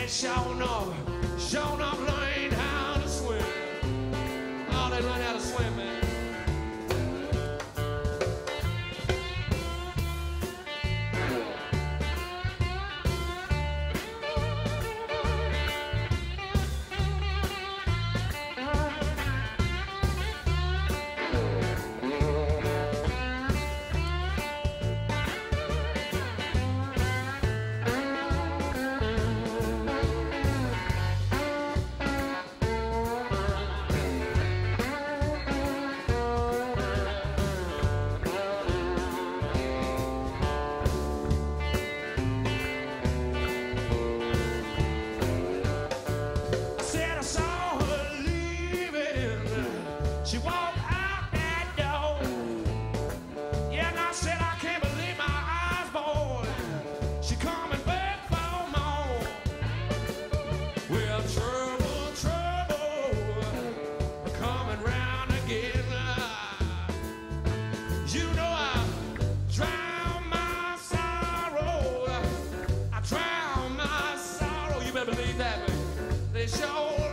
Sure enough learned how to swim. Oh, they learned how to swim, man. She walked out that door. Yeah, and I said, I can't believe my eyes, boy. She coming back for more. Well, trouble, coming round again. You know I drown my sorrow. I drown my sorrow. You better believe that, man. They sure